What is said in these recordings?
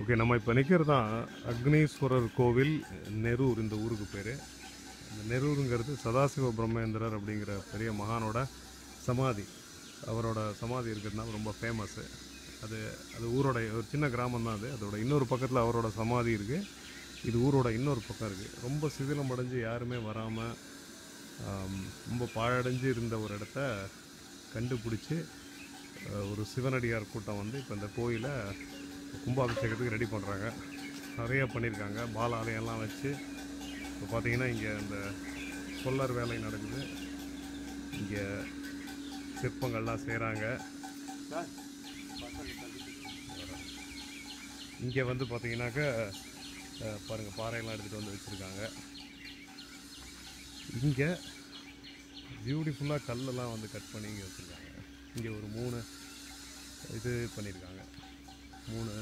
Okay, நம்ம இப்போ நிற்கிறது தான் அக்னீஸ்வரர் கோவில், நெரூர். இந்த ஊருக்கு பேர். இந்த நெரூருங்கிறது சதாசிவ பிரம்மேந்திரர் அப்படிங்கிற பெரிய மகானோட சமாதி. அவரோட சமாதி இருக்கிறதுனால ரொம்ப ஃபேமஸ்ஸு. அது அது ஊரோட ஒரு சின்ன கிராமம் தான். அதோட இன்னொரு பக்கத்தில் அவரோட சமாதி இருக்குது. இது ஊரோட இன்னொரு பக்கம் இருக்குது. ரொம்ப சிதிலம் அடைஞ்சு யாருமே வராமல் ரொம்ப பாழடைஞ்சு இருந்த ஒரு இடத்த கண்டுபிடிச்சி ஒரு சிவனடியார் கூட்டம் வந்து இப்போ இந்த கோயிலை கும்பாபிஷேகத்துக்கு ரெடி பண்ணுறாங்க. நிறையா பண்ணியிருக்காங்க. பால ஆலயம்லாம் வச்சு இப்போ பார்த்தீங்கன்னா இங்கே இந்த கொல்லர் வேலை நடக்குது. இங்கே சிற்பங்கள்லாம் செய்கிறாங்க. இங்கே வந்து பார்த்தீங்கன்னாக்கா பாருங்கள், பாறையெல்லாம் எடுத்துகிட்டு வந்து வச்சுருக்காங்க. இங்கே பியூட்டிஃபுல்லாக கல்லெல்லாம் வந்து கட் பண்ணி இங்கே வச்சுருக்காங்க. இங்கே ஒரு 3 இது பண்ணியிருக்காங்க. 3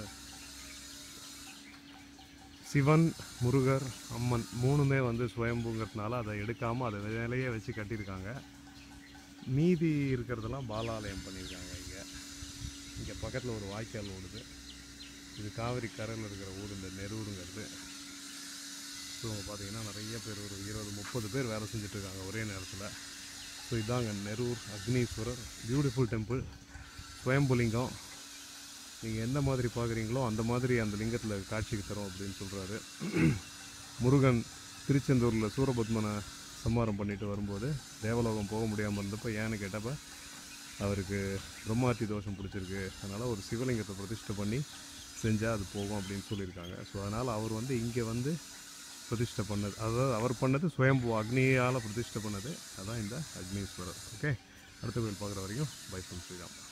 சிவன், முருகர், அம்மன் 3மே வந்து சுயம்புங்கிறதுனால அதை எடுக்காமல் அதை வேலையே வச்சு கட்டியிருக்காங்க. மீதி இருக்கிறதெல்லாம் பாலாலயம் பண்ணியிருக்காங்க. இங்கே பக்கத்தில் ஒரு வாய்க்கால் ஓடுது. இது காவிரி கரையில் இருக்கிற ஊர் இந்த நெரூருங்கிறது. ஸோ பார்த்தீங்கன்னா நிறைய பேர், ஒரு 20-30 பேர் வேலை செஞ்சிட்ருக்காங்க ஒரே நேரத்தில். ஸோ இதாங்க நெரூர் அக்னீஸ்வரர். பியூட்டிஃபுல் டெம்பிள், சுயம்புலிங்கம். நீங்கள் எந்த மாதிரி பார்க்குறீங்களோ அந்த மாதிரி அந்த லிங்கத்தில் காட்சிக்கு தரும் அப்படின்னு சொல்கிறாரு. முருகன் திருச்செந்தூரில் சூரபத்மனை சம்மாரம் பண்ணிட்டு வரும்போது தேவலோகம் போக முடியாமல் இருந்தப்போ ஏன்னு கேட்டப்போ அவருக்கு பிரம்மாத்தி தோஷம் பிடிச்சிருக்கு, அதனால் ஒரு சிவலிங்கத்தை பிரதிஷ்டை பண்ணி செஞ்சால் அது போகும் அப்படின்னு சொல்லியிருக்காங்க. ஸோ அதனால் அவர் வந்து இங்கே வந்து பிரதிஷ்டை பண்ணது, அதாவது அவர் பண்ணது சுயம்பு அக்னியால் பிரதிஷ்டை பண்ணது, அதான் இந்த அக்னீஸ்வரர். ஓகே, அடுத்த கோயில் பார்க்குற வரைக்கும் பை ஃப்ரம் ஸ்ரீராம்.